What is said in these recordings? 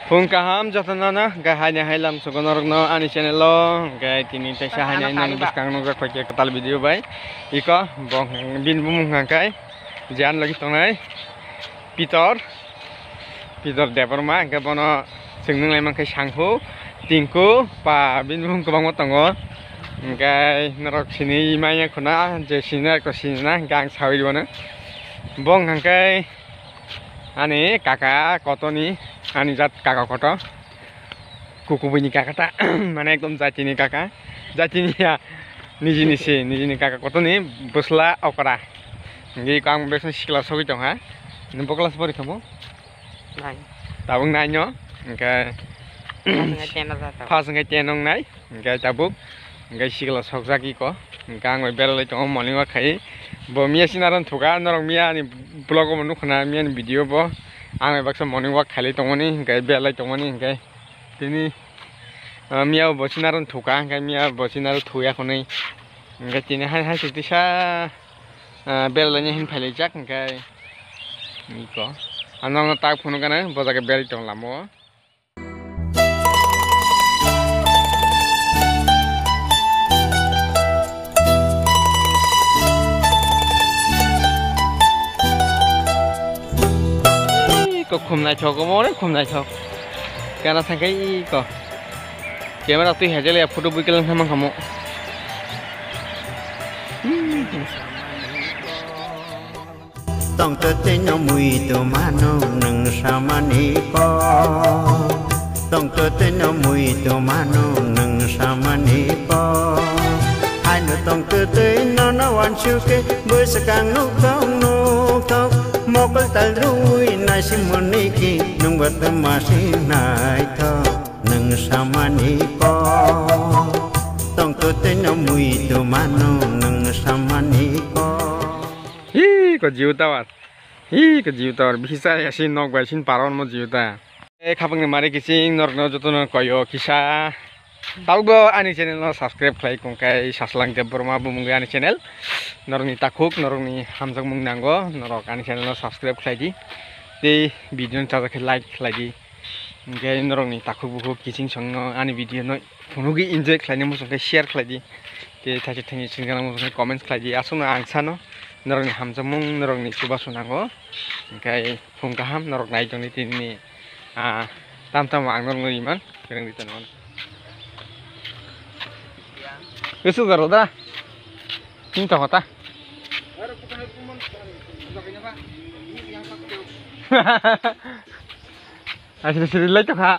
Pungkaham jatana gahanya hilam sukonorno ani channel lo gai tini tesa hanya nan biskang nunggu kwaje ketal video bay iko bong bin bumung kai jan lagi tongai Peter deparma ke bono singnung lemang kai sanghu tingku pa bin bumung kebang motongo gai norok sini imanya kuna je sini ko sini gang sawi bona bong kai ani kakak kotoni ani zat kakak koto kuku bunyi kakak tak mana ekdom zatini kakak zatini ya niji kakak koto nih busla okra ngi kang besok sekelas sogi dong ha nempo kelas beri kamu tabung nanyo nggak pas nggak cenong nai nggak cabuk nggak sekelas sokzaki ko nggak nggak bel itu morning walk kai bo mia sinaran thuka norong mia ni blog mo nukna mia ni video bo ang bakso morning walk khali tongoni ngai belai tongoni ngai tini mia bo sinaran thuka ngai mia bo sinaran thuya khonai ngai tini hai sikti sa belai ni hin phali jak ngai ni ko anong tak phunu kana bo jage bel tong lamo có khum này cho có món đấy khum này cho cái nó thành cái có cái mà tuy hệ cho là photo bui cái lần tham khamo tông tơ tên nó mùi tơ má nó nâng sao mà ní có tông tơ tên nó mùi tơ má nó nâng sao mà ní có hai nữa tông tơ tên nó hoàn chiu cái bơi sa càng nút tóc một cái tay ruồi này xin muốn đi kì nung vật mà xin này thơ nâng sao mà ní có tông tơ tên nó mùi tơ má nó nâng sao mà ní có có jiu tao à có jiu tao bisa ya sin nok ba sin paron mo jiu ta khapang mari kisi norno jotono koyo kisa taugo ani channel no subscribe khai kong kai saslang de burma bumung ani channel norni takhuk norni hamjak mung nango norok ani channel no subscribe khai di de video ta khai like khai di ngai norni takhuk buku kising songno ani video no phunugi enjoy khai ne mo song kai share khai di te thaje thangi singala mo song comment khai di asuna angsano norokni hamjamung norokni subasu nango ngai phungkaham norok nai jongni tini tam ang norok iman kereng ditan Kesu garoda, ini tahu tak? Asli lagi tak?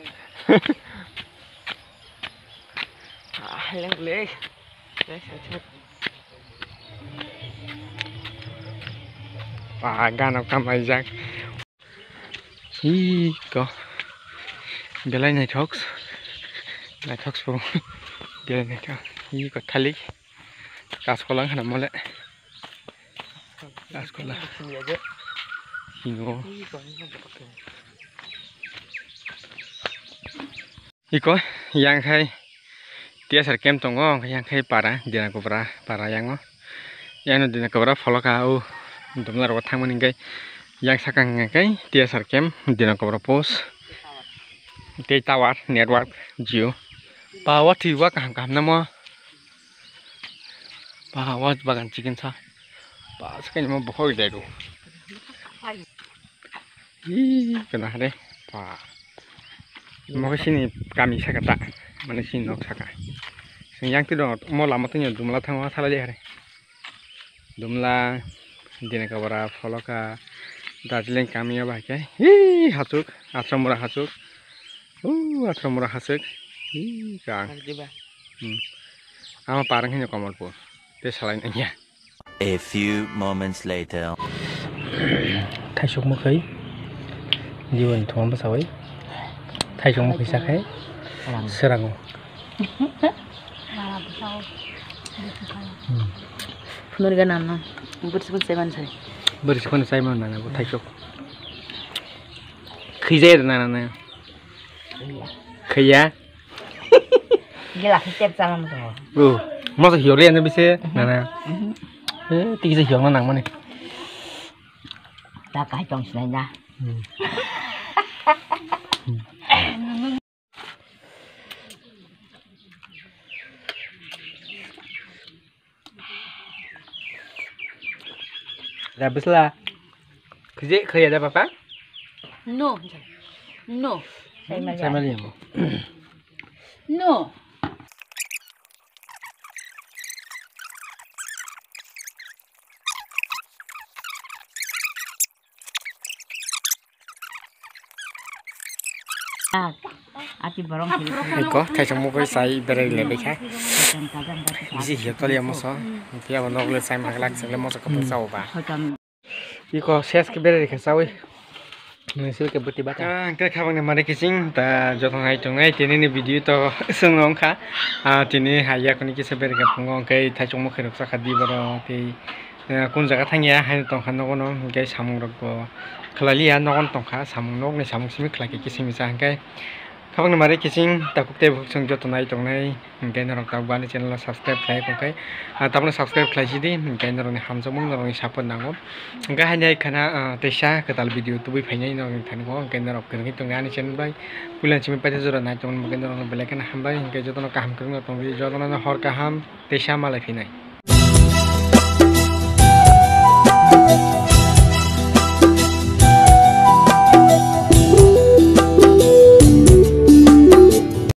Yang leh, gan apa macam? Kok, belai naik talks pun, belai naik talks. Ini kok thalik kaskolang hana mole kaskola hino iko yang khai tia sarkem tongo yang khai para dina kopra para yango yang no dina kopra follow ka u domlar wa thangmani gai yang sakang ngai tia sarkem dina kopra post te tawar network jio pa wa thi wa kam namo Wah, bagan chicken sa. Pas kan mau bohong deh tu. Kena deh. Wah. Mau sini kami sakata, mana sini nok saka. Yang tu dong, mau lama tu nyu, dumla thang salah deh. Dumla, dina kabara follow ka, Darjeeling kami ya bagai. Hasuk, asramura hasuk. Asramura hasuk. Kang. Ama parang hanya kamar pun. A few moments later. Thay xuống một khí, diwan thong apa sawai? Thay xuống một khí sakai, serang. Penuh dengan nama, bersepun saya mana nak thay xuống. Khí dễ rồi nè. Khí ya? Gila, kita jangan tu. Masa hiểu riêng nó bisa, nè, tí giờ hiểu nó nặng mà này. Ta cái trong này nha. Habis lah. Kerja kerja ada apa? No. No. Saya melihat. No. Ati barong Iko thai chung mo koi sai bere le be kha. Bisi hiya to le mo so. Pia bo nok le sai ma lak se le mo so ko sau ba. Iko ses ke bere kha sawi. Mengisi ke beti bata. Cái khá bằng mà đây cái chính ta cho thằng hai trong ngay thì nên video to sương ngon khá thì nên hai gia con cái sẽ biết gặp ngon cái thay trong một cái được sắc đi vào thì con giờ cái thằng nhà hai tổng khăn nó cái sắm được cái là nó con tổng khá sắm nó cái sắm xí cái xí mình sang cái khá bằng mà đây cái chính ta cũng tiếp xong cho thằng hai trong này cái nó tạo ban channel là subscribe lại con cái ta muốn subscribe lại gì đi cái nó này ham giống nó này support nào cái hai này khá là xa cái tal video tôi phải nhảy nó thành có cái nó cái trong này channel bay bây giờ chỉ mình phải rồi này trong cái nó beli cái ham bay cái cho nó cam cái nó trong video cho nó hot cái ham xa mà lại phi này